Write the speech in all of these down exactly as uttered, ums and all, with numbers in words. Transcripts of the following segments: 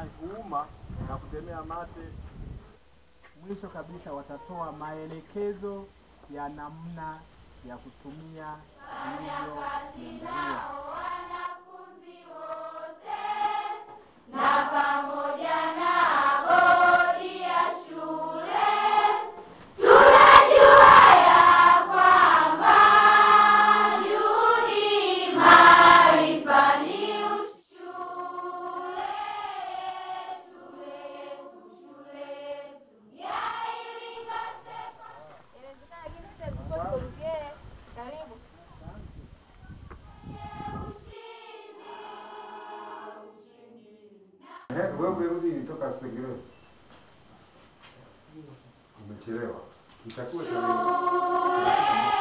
kuuma na kutemea mate. Mwisho kabisa watatoa maelekezo ya namna ya kutumia hivyo viandarua. Wanafunzi wote na pamoja na bodi ya shule tunajua ya kwamba juhudi maarifa ni shule yetu, shule yetu ya Iringa Sekondari. Karibu. Eh, wewe rudi nitoka Sengerema. Umechelewa. Itakuwa tarehe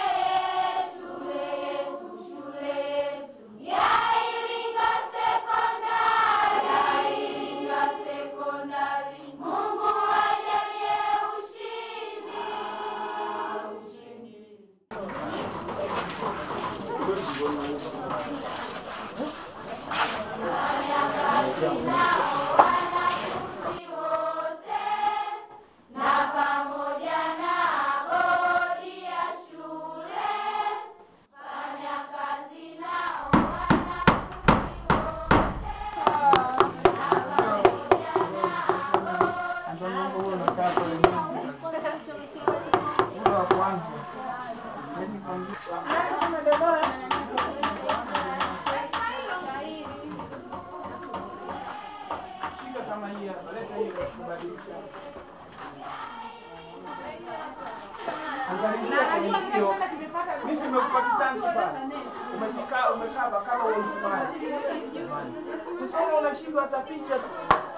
kama hii hapa, leta hiyo kubadilisha. Angalia kwenye hiyo. Mimi nimekupa kitanzi sana. Umekaa umekaa kama wewe mfano. Sasa unashindwa hata picha.